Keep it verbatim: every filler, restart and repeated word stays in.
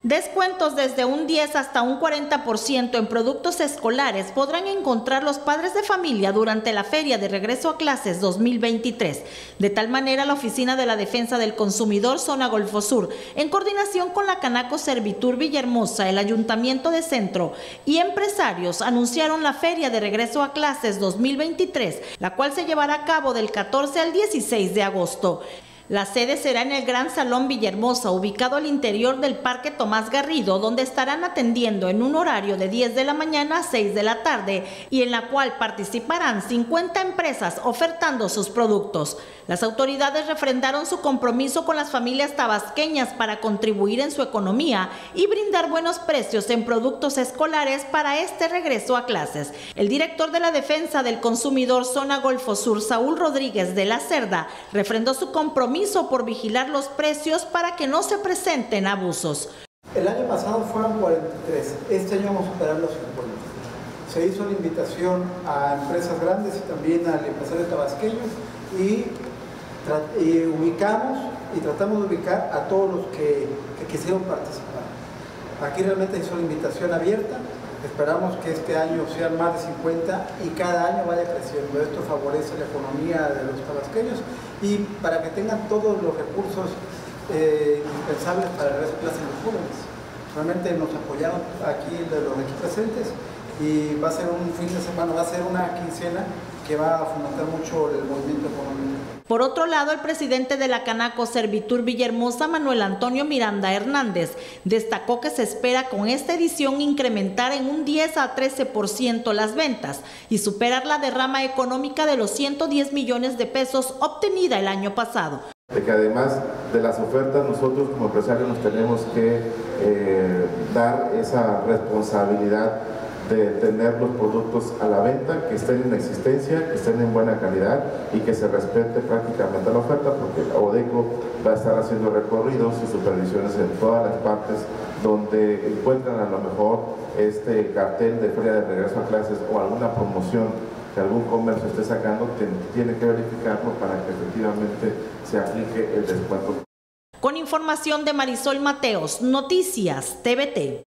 Descuentos desde un diez hasta un cuarenta por ciento en productos escolares podrán encontrar los padres de familia durante la Feria de Regreso a Clases dos mil veintitrés. De tal manera, la Oficina de la Defensa del Consumidor Zona Golfo Sur, en coordinación con la Canaco Servitur Villahermosa, el Ayuntamiento de Centro y empresarios, anunciaron la Feria de Regreso a Clases dos mil veintitrés, la cual se llevará a cabo del catorce al dieciséis de agosto. La sede será en el Gran Salón Villahermosa, ubicado al interior del Parque Tomás Garrido, donde estarán atendiendo en un horario de diez de la mañana a seis de la tarde y en la cual participarán cincuenta empresas ofertando sus productos. Las autoridades refrendaron su compromiso con las familias tabasqueñas para contribuir en su economía y brindar buenos precios en productos escolares para este regreso a clases. El director de la Defensa del Consumidor Zona Golfo Sur, Saúl Rodríguez de la Cerda, refrendó su compromiso por vigilar los precios para que no se presenten abusos. El año pasado fueron cuarenta y tres, este año vamos a superar los cincuenta. Se hizo la invitación a empresas grandes y también al empresario tabasqueño y, y ubicamos y tratamos de ubicar a todos los que, que quisieron participar. Aquí realmente hizo la invitación abierta. Esperamos que este año sean más de cincuenta y cada año vaya creciendo. Esto favorece la economía de los tabasqueños y para que tengan todos los recursos eh, indispensables para el resto de clases de los jóvenes. Realmente nos apoyaron aquí de los aquí presentes y va a ser un fin de semana, va a ser una quincena que va a fomentar mucho el movimiento económico. Por otro lado, el presidente de la Canaco Servitur Villahermosa, Manuel Antonio Miranda Hernández, destacó que se espera con esta edición incrementar en un diez a trece por ciento las ventas y superar la derrama económica de los ciento diez millones de pesos obtenida el año pasado. De que además de las ofertas, nosotros como empresarios nos tenemos que eh, dar esa responsabilidad de tener los productos a la venta, que estén en existencia, que estén en buena calidad y que se respete prácticamente la oferta, porque Odeco va a estar haciendo recorridos y supervisiones en todas las partes donde encuentran a lo mejor este cartel de Feria de Regreso a Clases o alguna promoción que algún comercio esté sacando, tiene que verificarlo para que efectivamente se aplique el descuento. Con información de Marisol Mateos, Noticias T V T.